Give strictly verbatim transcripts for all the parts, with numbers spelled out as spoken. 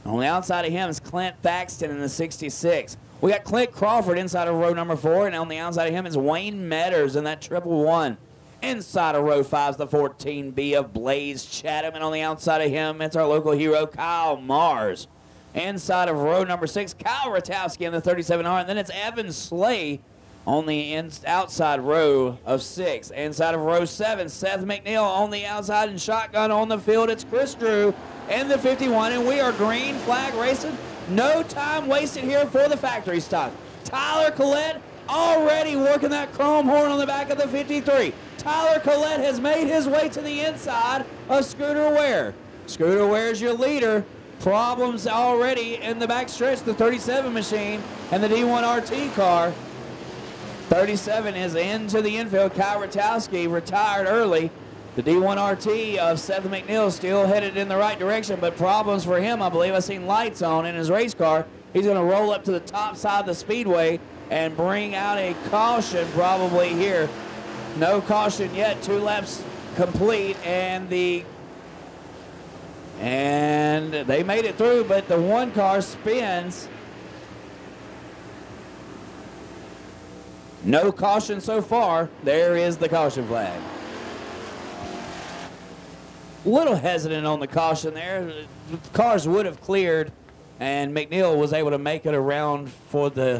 On the outside of him is Clint Thaxton in the sixty-six. We got Clint Crawford inside of row number four, and on the outside of him is Wayne Metters in that triple one. Inside of row five is the fourteen B of Blaze Chatham, and on the outside of him, it's our local hero, Kyle Mars. Inside of row number six, Kyle Ratowski in the thirty-seven R, and then it's Evan Slay on the in outside row of six. Inside of row seven, Seth McNeil on the outside, and shotgun on the field, it's Chris Drew in the fifty-one, and we are green flag racing. No time wasted here for the factory stock. Tyler Collette already working that chrome horn on the back of the fifty-three. Tyler Collette has made his way to the inside of Scooter Ware. Scooter Ware's your leader. Problems already in the back stretch, the thirty-seven machine and the D one R T car. thirty-seven is into the infield. Kyle Ratowski retired early. The D one R T of Seth McNeil still headed in the right direction, but problems for him, I believe. I've seen lights on in his race car. He's going to roll up to the top side of the speedway and bring out a caution probably here. No caution yet. Two laps complete, and the and they made it through, but the one car spins. No caution so far. There is the caution flag. Little hesitant on the caution there. The cars would have cleared, and McNeil was able to make it around for the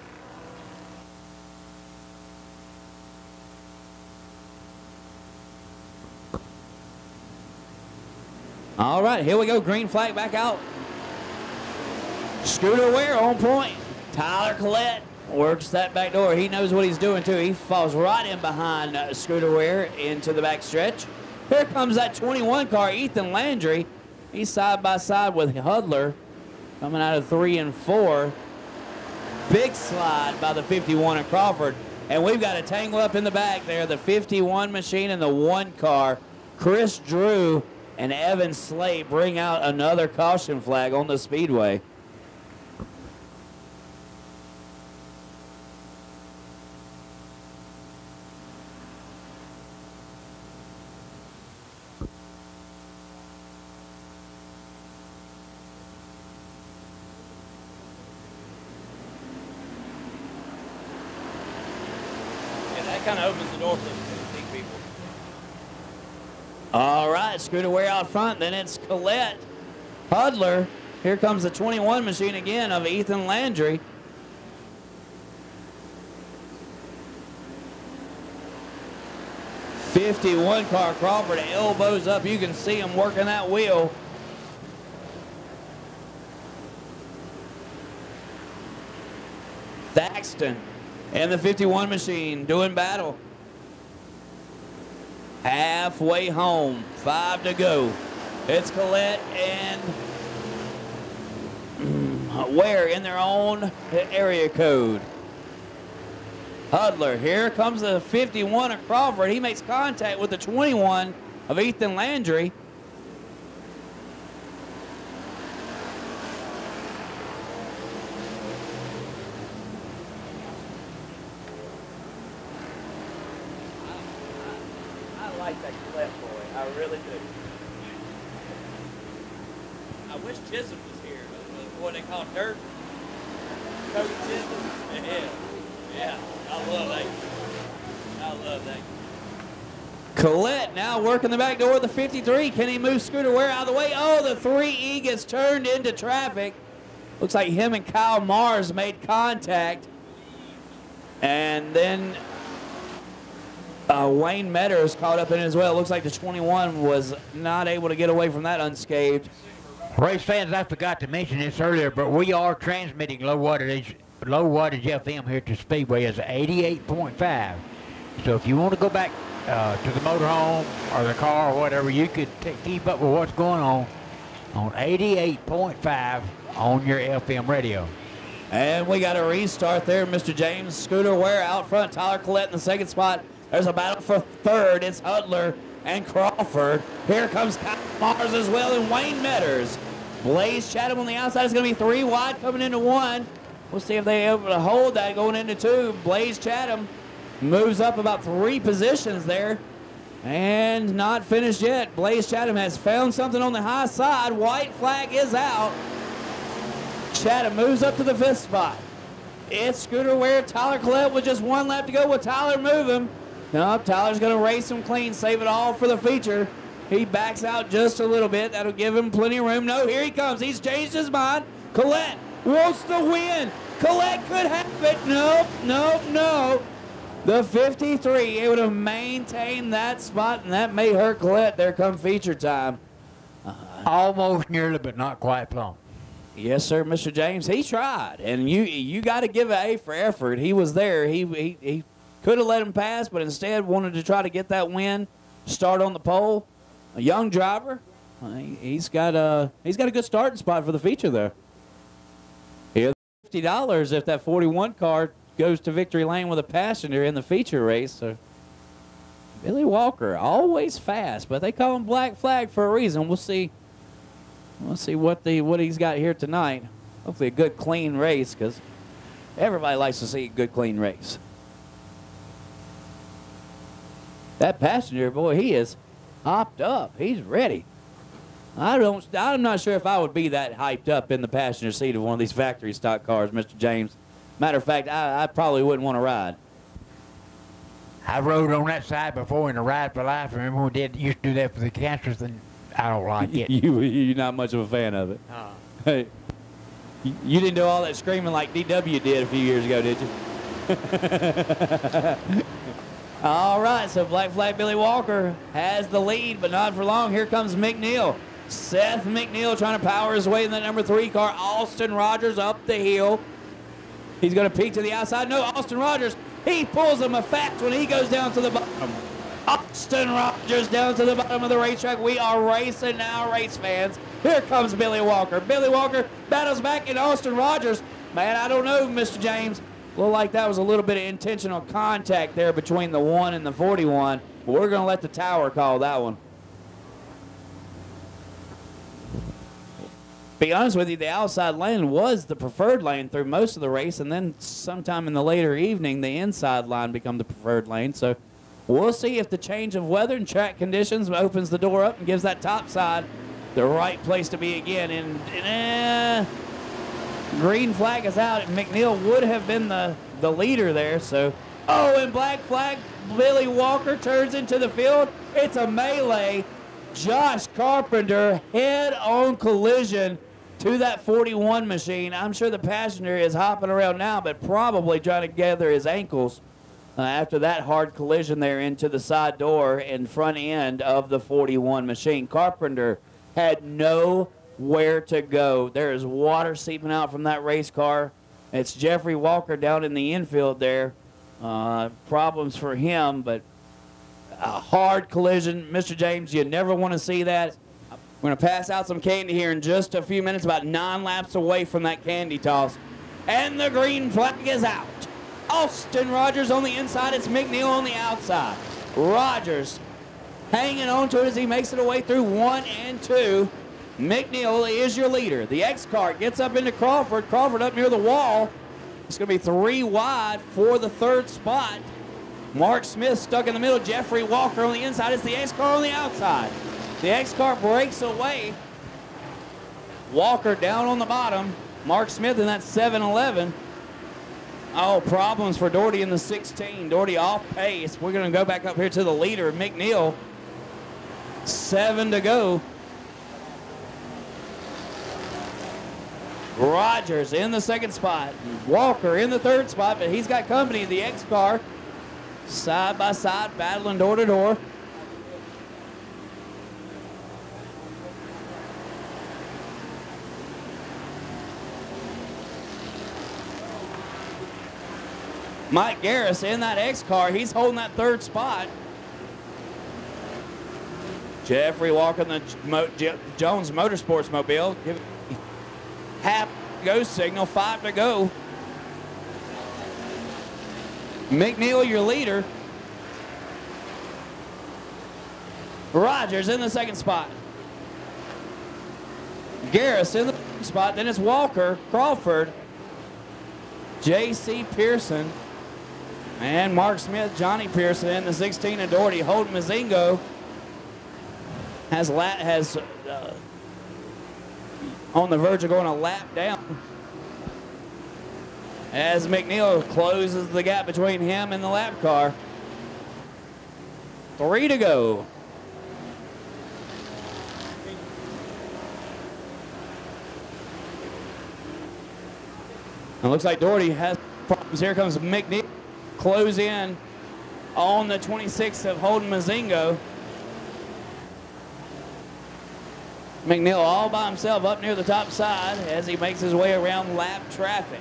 all right, here we go. Green flag back out. Scooter Ware on point. Tyler Collette works that back door. He knows what he's doing too. He falls right in behind uh, Scooter Ware into the back stretch. Here comes that twenty-one car, Ethan Landry. He's side by side with Hudler, coming out of three and four. Big slide by the fifty-one of Crawford. And we've got a tangle up in the back there. The fifty-one machine and the one car. Chris Drew and Evan Slay bring out another caution flag on the speedway. Kind of opens the door for the big people. All right, Scooter Ware out front. Then it's Collette, Hudler. Here comes the twenty-one machine again of Ethan Landry. fifty-one car Crawford, elbows up. You can see him working that wheel. Thaxton and the fifty-one machine doing battle. Halfway home, five to go. It's Collette and Ware in their own area code. Hudler, here comes the fifty-one of Crawford. He makes contact with the twenty-one of Ethan Landry. Like that Collette boy, I really do. I wish Chisholm was here. What they call dirt. Cody Chisholm. Yeah, yeah. I love that. I love that. Collette now working the back door of the fifty-three. Can he move Scooter Ware out of the way? Oh, the three E gets turned into traffic. Looks like him and Kyle Mars made contact, and then Uh, Wayne Metters caught up in it as well. It looks like the twenty-one was not able to get away from that unscathed. Race fans, I forgot to mention this earlier, but we are transmitting low wattage, low wattage F M here to Speedway as eighty-eight point five. So if you want to go back uh, to the motorhome or the car or whatever, you could keep up with what's going on on eighty-eight point five on your F M radio. And we got a restart there. Mister James Scooter Ware out front. Tyler Collette in the second spot. There's a battle for third. It's Hudler and Crawford. Here comes Kyle Mars as well, and Wayne Metters. Blaze Chatham on the outside is going to be three wide coming into one. We'll see if they're able to hold that going into two. Blaze Chatham moves up about three positions there and not finished yet. Blaze Chatham has found something on the high side. White flag is out. Chatham moves up to the fifth spot. It's Scooter Ware, Tyler Collette with just one lap to go with Tyler moving. No, Tyler's going to race him clean, save it all for the feature. He backs out just a little bit. That'll give him plenty of room. No, here he comes. He's changed his mind. Collette wants the win. Collette could have it. Nope, nope, no. The fifty-three able to maintain that spot, and that may hurt Collette. There come feature time. Uh, Almost nearly, but not quite plumb. Yes, sir, Mister James. He tried, and you you got to give an A for effort. He was there. He he, he could have let him pass, but instead wanted to try to get that win, start on the pole. A young driver. He's got a he's got a good starting spot for the feature there. Here's fifty dollars if that forty-one car goes to victory lane with a passenger in the feature race. So Billy Walker, always fast, but they call him Black Flag for a reason. We'll see. We'll see what the what he's got here tonight. Hopefully a good clean race, because everybody likes to see a good clean race. That passenger, boy, he is hopped up. He's ready. I don't. I'm not sure if I would be that hyped up in the passenger seat of one of these factory stock cars, Mister James. Matter of fact, I, I probably wouldn't want to ride. I rode on that side before in a ride for life. Remember when we did used to do that for the cancers, and I don't like it. you you're not much of a fan of it. Uh, Hey, you, you didn't do all that screaming like D W did a few years ago, did you? All right, so Black Flag Billy Walker has the lead, but not for long. Here comes McNeil. Seth McNeil trying to power his way in the number three car. Austin Rogers up the hill. He's going to peek to the outside. No, Austin Rogers, he pulls him a fat when he goes down to the bottom. Austin Rogers down to the bottom of the racetrack. We are racing now, race fans. Here comes Billy Walker. Billy Walker battles back in Austin Rogers. Man, I don't know, Mister James. Looked like that was a little bit of intentional contact there between the one and the forty-one. But we're going to let the tower call that one. Be honest with you, the outside lane was the preferred lane through most of the race, and then sometime in the later evening, the inside line become the preferred lane. So we'll see if the change of weather and track conditions opens the door up and gives that top side the right place to be again. And, and uh, green flag is out. McNeil would have been the, the leader there. So, oh, and black flag, Billy Walker turns into the field. It's a melee. Josh Carpenter head-on collision to that forty-one machine. I'm sure the passenger is hopping around now, but probably trying to gather his ankles uh, after that hard collision there into the side door and front end of the forty-one machine. Carpenter had nowhere to go. There is water seeping out from that race car. It's Jeffrey Walker down in the infield there. Uh, problems for him, but a hard collision. Mister James, you never want to see that. We're going to pass out some candy here in just a few minutes, about nine laps away from that candy toss. And the green flag is out. Austin Rogers on the inside. It's McNeil on the outside. Rogers hanging on to it as he makes it away through one and two. McNeil is your leader. The X-car gets up into Crawford. Crawford up near the wall. It's going to be three wide for the third spot. Mark Smith stuck in the middle. Jeffrey Walker on the inside. It's the X-car on the outside. The X-car breaks away. Walker down on the bottom. Mark Smith in that seven eleven. Oh, problems for Doherty in the sixteen. Doherty off pace. We're going to go back up here to the leader, McNeil. Seven to go. Rogers in the second spot. Walker in the third spot, but he's got company. The X-car side by side, battling door to door. Mike Garris in that X-car. He's holding that third spot. Jeffrey Walker in the Mo J Jones Motorsports mobile. Give it half go signal, five to go. McNeil, your leader. Rogers in the second spot. Garris in the third spot. Then it's Walker, Crawford, J C Pearson, and Mark Smith, Johnny Pearson in the sixteen, and Doherty. Holden Mazingo has, la has uh, on the verge of going a lap down. as McNeil closes the gap between him and the lap car. Three to go. It looks like Doherty has problems. Here comes McNeil. Close in on the twenty-six of Holden Mazingo. McNeil all by himself up near the top side as he makes his way around lap traffic.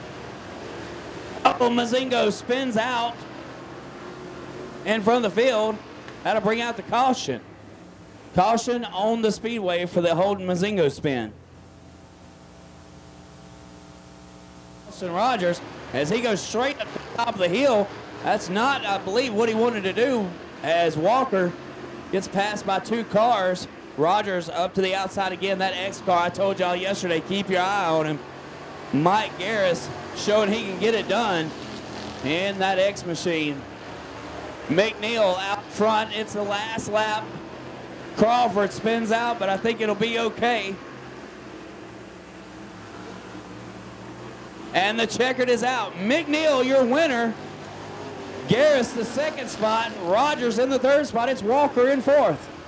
Oh, Mazingo spins out in front of the field. That'll bring out the caution. Caution on the speedway for the Holden Mazingo spin. Austin Rogers, as he goes straight up the top of the hill. That's not, I believe, what he wanted to do, as Walker gets passed by two cars. Rogers up to the outside again. That X car, I told y'all yesterday, keep your eye on him. Mike Garris showing he can get it done in that X machine. McNeil out front. It's the last lap. Crawford spins out, but I think it'll be okay. And the checkered is out. McNeil, your winner. Garris the second spot. Rogers in the third spot. It's Walker in fourth.